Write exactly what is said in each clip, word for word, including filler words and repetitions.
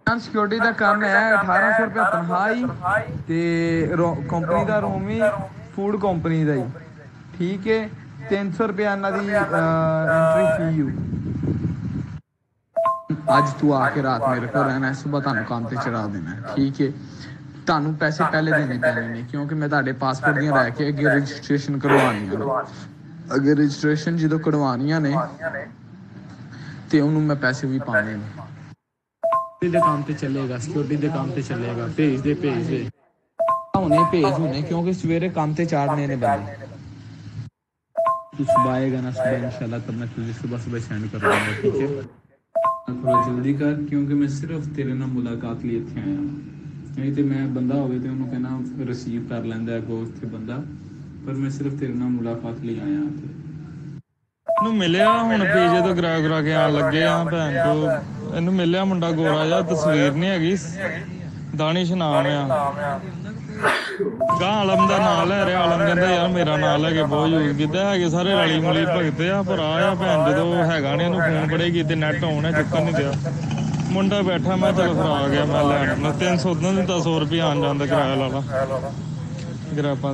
Security का काम है अठारह सौ रुपया तनखाही ते कंपनी का रूम ही फूड कंपनी का ही ठीक है। तीन सौ रुपया इन्हों की एंट्री फी यू। अज तू आके रात मेरे को रहना है, सुबह तुम काम पर चढ़ा देना है ठीक है। ਤੁਹਾਨੂੰ पैसे पहले देने पैने ने क्योंकि मैं ਤੁਹਾਡੇ पासपोर्ट ਦੀਆਂ रह के अगे रजिस्ट्रेशन करवानियां ने। अगे रजिस्ट्रेशन जो करवानियां ने तो उन्होंने मैं पैसे भी पाने ने। काम ते चलेगा सिक्योरिटी के काम ते चलेगा भेज दे भेज दे हुने भेज हुने क्योंकि सवेरे काम ते चाड़ने ने बंदे। तू सुबह आएगा ना सुबह इंशाल्लाह तब मैं तुझे सुबह सुबह सेंड कर दूंगा ठीक है। थोड़ा जल्दी कर क्योंकि मैं सिर्फ तेरे नाल मुलाकात लिए इत्थे आया, नहीं तो मैं बंदा होवे तो उन्होंने कहना रिसीव कर लैंदा है को उत्थे बंदा, पर मैं सिर्फ तेरे नाल मुलाकात लिए आया थे। मिलिया हुण पेजे तो गिरा गिरा के आन लगे आ भैन को इनू मिलिया मुंडा गोरा जा तस्वीर नहीं हैगी दानिश नाम आ गां आलम का नाम लै रहा। आलम कहता यार मेरा नाम लैके बहुत यूज किया है सारे रली मुली भगते आ पर आ भैन जो हैगा नहीं फोन बड़े कीते नैट ऑन है चुक्कन नहीं दिया मुंडा बैठा मैं चलो फिर आ गया मैं लैन मैं तीन सौ उदा दिता सौ रुपया आन जान का किराया ला ग्राफा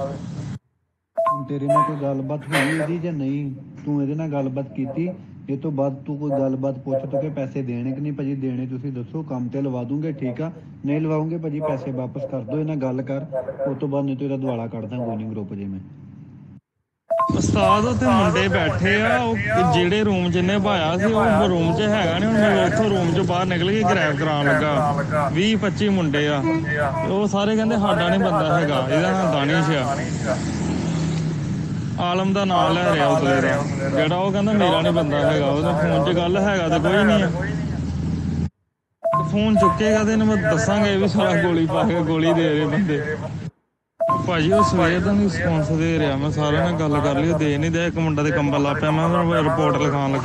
तेरे नाल कोई गलबात हुई ਇਹਦੀ ਜਾਂ ਨਹੀਂ ਤੂੰ ਇਹਦੇ ਨਾਲ ਗੱਲਬਾਤ ਕੀਤੀ ਇਹ ਤੋਂ ਬਾਅਦ ਤੂੰ ਕੋਈ ਗੱਲਬਾਤ ਪੁੱਛ ਤੋ ਕਿ ਪੈਸੇ ਦੇਣੇ ਕਿ ਨਹੀਂ ਭਾਜੀ ਦੇਣੇ ਤੁਸੀਂ ਦੱਸੋ ਕੰਮ ਤੇ ਲਵਾ ਦੂੰਗੇ ਠੀਕ ਆ ਨਹੀਂ ਲਵਾਉਂਗੇ ਭਾਜੀ ਪੈਸੇ ਵਾਪਸ ਕਰ ਦਿਓ ਇਹਨਾਂ ਗੱਲ ਕਰ ਉਸ ਤੋਂ ਬਾਅਦ ਨਹੀਂ ਤੂੰ ਇਹਦਾ ਦੁਆਲਾ ਕੱਢਦਾ ਗੋਇੰਗ ਗਰੁੱਪ ਜੇ ਮੈਂ। ਉਸਤਾਦ ਉੱਥੇ ਮੁੰਡੇ ਬੈਠੇ ਆ ਉਹ ਜਿਹੜੇ ਰੂਮ ਚ ਇਹਨੇ ਭਾਇਆ ਸੀ ਉਹ ਰੂਮ ਚ ਹੈਗਾ ਨਹੀਂ ਹੁਣ ਮੈਂ ਉੱਥੋਂ ਰੂਮ ਚੋਂ ਬਾਹਰ ਨਿਕਲ ਕੇ ਗ੍ਰੈਬ ਕਰਾਉਣ ਲੱਗਾ ਵੀਹ ਪੱਚੀ ਮੁੰਡੇ ਆ ਉਹ ਸਾਰੇ ਕਹਿੰਦੇ ਸਾਡਾ ਨਹੀਂ ਬੰਦਾ ਹੈਗਾ ਇਹਦਾ ਨਾਂ ਦਾनिश ਆ। आलम का नाम लै रहा उतले का जेड़ा वो कहता मेरा नहीं बंदा है फोन च गल है तो कोई नहीं है फोन चुकेगा तो मैं दसांगे भी सारा गोली पा के गोली दे रहे बंदे भाजी वो सवेर का नहीं रिस्पॉन्स दे रहा मैं सारे ने गल कर ली दे नहीं दिया एक मुंडा तो कंबल ला पाया मैं रिपोर्ट लिखान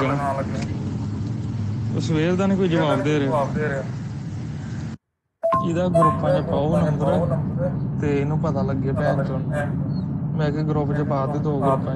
लगना सवेर का नहीं कोई जवाब दे रहा। ਇਹਦਾ ग्रुपा च पाओ नंबर तो इनू पता लगे भैन चो मैं कि ग्रुप च पा दे दो ग्रुप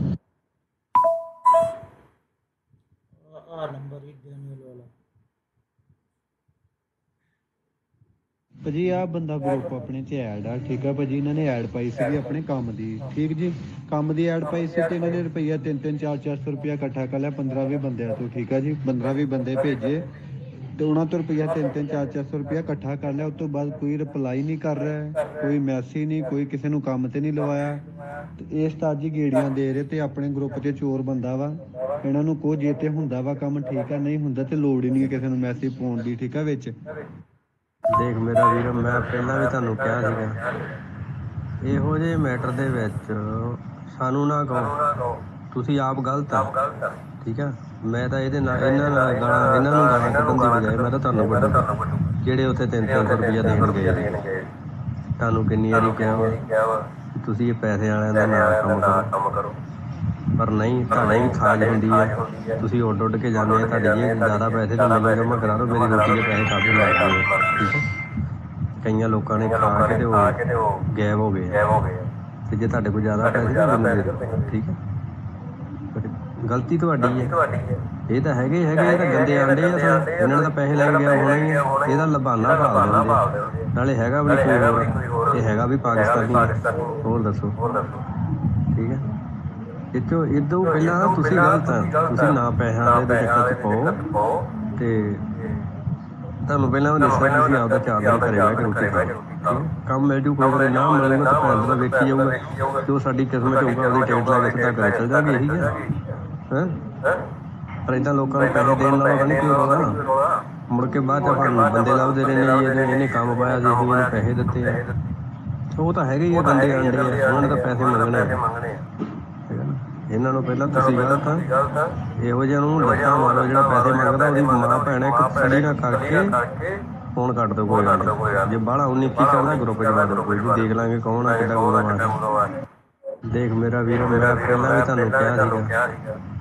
ਭਾਜੀ ਆਹ ਬੰਦਾ ਗਰੁੱਪ ਆਪਣੇ ਚ ਐਡ ਆ ਠੀਕ ਆ ਭਾਜੀ ਇਹਨਾਂ ਨੇ ਐਡ ਪਾਈ ਸੀਗੀ ਆਪਣੇ ਕੰਮ ਦੀ ਠੀਕ ਜੀ ਕੰਮ ਦੀ ਐਡ ਪਾਈ ਸੀ ਤੇ ਇਹਨਾਂ ਨੇ ਰੁਪਈਆ ਤਿੰਨ ਤਿੰਨ ਚਾਰ ਚਾਰ ਸੌ ਰੁਪਇਆ ਇਕੱਠਾ ਕਰ ਲਿਆ ਪੰਦਰਾਂ ਵੀਹ ਬੰਦਿਆਂ ਤੋਂ ਠੀਕ ਆ ਜੀ ਪੰਦਰਾਂ ਵੀਹ ਬੰਦੇ ਭੇਜੇ ਤੇ ਉਹਨਾਂ ਤੋਂ ਰੁਪਈਆ ਤਿੰਨ ਤਿੰਨ ਚਾਰ ਚਾਰ ਸੌ ਰੁਪਇਆ ਇਕੱਠਾ ਕਰ ਲਿਆ। ਉਸ ਤੋਂ ਬਾਅਦ ਕੋਈ ਰਿਪਲਾਈ ਨਹੀਂ ਕਰ ਰਿਹਾ ਕੋਈ ਮੈਸੇਜ ਨਹੀਂ ਕੋਈ ਕਿਸੇ ਨੂੰ ਕੰਮ ਤੇ ਨਹੀਂ ਲਵਾਇਆ ਤੇ ਇਸ ਤਾਂ ਜੀ ਗੇੜੀਆਂ ਦੇ ਰਹੇ ਤੇ ਆਪਣੇ ਗਰੁੱਪ 'ਚ ਚੋਰ ਬੰਦਾ ਵਾ ਇਹਨਾਂ ਨੂੰ ਕੋ ਜੇ ਤੇ ਹੁੰਦਾ ਵਾ ਕੰਮ ਠੀਕ ਆ ਨਹੀਂ ਹੁੰਦਾ ਤੇ ਲੋੜ ਹੀ ਨਹੀਂ ਕਿਸੇ ਨੂੰ ਮੈਸੇਜ ਪਾਉਣ ਦੀ ਠੀਕ ਆ ਵਿੱਚ। ਦੇਖ ਮੇਰਾ ਵੀਰ ਮੈਂ ਪਹਿਲਾਂ ਵੀ ਤੁਹਾਨੂੰ ਕਿਹਾ ਸੀਗਾ ਇਹੋ ਜਿਹੇ ਮੈਟਰ ਦੇ ਵਿੱਚ ਸਾਨੂੰ ਨਾ ਕਹੋ ਤੁਸੀਂ ਆਪ ਗਲਤ ਆ ਠੀਕ ਆ। ਮੈਂ ਤਾਂ ਇਹਦੇ ਨਾਲ ਇਹਨਾਂ ਨਾਲ ਗਾਲਾਂ ਇਹਨਾਂ ਨੂੰ ਗਾਲਾਂ ਕੱਢਣ ਦੀ ਬਜਾਏ ਮੈਂ ਤਾਂ ਤੁਹਾਨੂੰ ਵੱਡਾ ਜਿਹੜੇ ਉੱਥੇ ਤਿੰਨ ਤਿੰਨ ਸੌ ਰੁਪਈਆ ਦੇਣ ਗਏ ਤੁਹਾਨੂੰ ਕਿੰਨੀ ਵਾਰੀ ਕਿਹਾ ਵਾ ਤੁਸੀਂ ਇਹ ਪੈਸੇ ਵਾਲਿਆਂ ਦਾ ਨਾ ਕੰਮ ਕਰੋ ਪਰ ਨਹੀਂ ਤੁਹਾਡੀ ਵੀ ਖਾਜ ਹੁੰਦੀ ਹੈ ਤੁਸੀਂ ਉੱਡ ਉੱਡ ਕੇ ਜਾਂਦੇ ਆ ਤੁਹਾਡੇ ਜੇ ਜ਼ਿਆਦਾ ਪੈਸੇ ਤਾਂ ਮੈਨੂੰ ਜਮ੍ਹਾਂ ਕਰਾ ਦਿਓ ਮੇਰੀ ਰੋਟੀ ਦੇ ਪੈਸੇ ਕਾਫੀ ਲੈ ਕੇ ਠੀਕ ਹੈ। ਕਈਆਂ ਲੋਕਾਂ ਨੇ ਖਾ ਕੇ ਤੇ ਉਹ ਗਾਇਬ ਹੋ ਗਏ ਤੇ ਜੇ ਤੁਹਾਡੇ ਕੋਲ ਜ਼ਿਆਦਾ ਪੈਸੇ ਤਾਂ ਮੈਨੂੰ ਦੇ ਦਿਓ ਠੀਕ ਹੈ। ਗਲਤੀ ਤੁਹਾਡੀ ਹੈ ਇਹ ਤਾਂ ਹੈਗੇ ਹੀ ਹੈਗੇ ਇਹ ਤਾਂ ਗੰਦੇ ਆਂਡੇ ਆ ਸਰ ਇਹਨਾਂ ਨੇ ਤਾਂ ਪੈਸੇ ਲੈ ਕੇ ਗਿਆ ਹੋਣਾ ਹੀ ਹੈ ਇਹਦਾ ਲਬਾਨਾ ਭਾਲ ਦਿੰਦੇ ਨਾਲੇ ਹੈਗਾ ਵੀ ਕੋਈ ਹੋਰ ਇਹ ਹੈਗਾ ਵੀ ਪਾਕਿਸਤਾਨੀ ਹੋਰ ਦੱਸੋ ਠੀਕ ਹੈ। ਇਹ ਤੋਂ ਇੱਦੋਂ ਪਹਿਲਾਂ ਤੁਸੀਂ ਗਲਤ ਆ ਤੁਸੀਂ ਨਾ ਪੈਸਿਆਂ ਵਾਲੇ ਦੇ ਚੱਕਰ 'ਚ ਪਾਓ ਤੇ ਤੁਹਾਨੂੰ ਪਹਿਲਾਂ ਉਹ ਦੱਸਿਆ ਤੁਸੀਂ ਆਪਦਾ ਚਾਰ ਦਿਨ ਘਰੇ ਬਹਿ ਕੇ ਰੋਟੀ ਖਾਓ ਕੰਮ ਮਿਲ ਜੂ ਕੋਈ ਨਾ ਮਿਲੂਗਾ ਤਾਂ ਭੈਣ ਦਾ ਵੇਖੀ ਜਾਊਗਾ ਜੋ ਸਾਡੀ ਕਿਸਮਤ ਹੋਊਗਾ ਉਹਦੀ ਟਿਕਟ ਲੈ ਕੇ ਸਿੱਧਾ ਘਰੇ ਚੱਲ ਜਾਵਾਂਗੇ ਇਹੀ ਹੈ ਹੈਂ ਪਰ ਇੱਦਾਂ ਲੋਕਾਂ ਨੂੰ ਪੈਸੇ ਦੇਣ ਨਾਲ ਤਾਂ ਨਹੀਂ ਕੋਈ ਰੋਣਾ ਮੁੜ ਕੇ ਬਾਅਦ 'ਚ ਆਪਾਂ ਬੰਦੇ ਲੱਭਦੇ ਰਹਿੰਦੇ ਜੀ ਇਹਨੇ ਇਹਨੇ ਕੰਮ ਪਾਇਆ ਜੀ ਅਸੀਂ ਇਹਨੂੰ ਪੈਸੇ ਦਿੱਤੇ ਆ ਉਹ ਤਾਂ ਹੈਗੇ ਹੀ ਆ ਬੰਦੇ ਆਂਡੇ ਆ ਉਹਨਾਂ ਨੇ ਤਾਂ ਪੈਸੇ ਮੰਗਣੇ ਇਹਨਾਂ ਨੂੰ ਪਹਿਲਾਂ ਤੁਸੀਂ ਗਲਤ ਆ ਇਹੋ ਜਿਹਾ ਨੂੰ ਲੱਤਾਂ ਮਾਰੋ ਜਿਹੜਾ ਪੈਸੇ ਮੰਗਦਾ ਉਹਦੀ ਮਾਂ ਭੈਣ ਇੱਕ ਸੜੀ ਨਾ ਕਰਕੇ ਫੋਨ ਕੱਟ ਦਿਓ ਕੋਈ ਗੱਲ ਨਹੀਂ ਜੇ ਬਾਹਲਾ ਉਨੀ ਕੀ ਕਰਨਾ ਗਰੁੱਪ 'ਚ ਪਾ ਦਿਓ ਕੋਈ ਵੀ ਦੇਖ ਲਾਂਗੇ ਕੌਣ ਆ ਕਿੱਡਾ ਗੋਲਾ ਮਾਰਦਾ। ਦੇਖ ਮੇਰਾ ਵੀਰ ਮੈਂ ਪਹਿਲਾਂ ਵੀ ਤੁਹਾਨੂੰ ਕਿਹਾ ਸੀਗਾ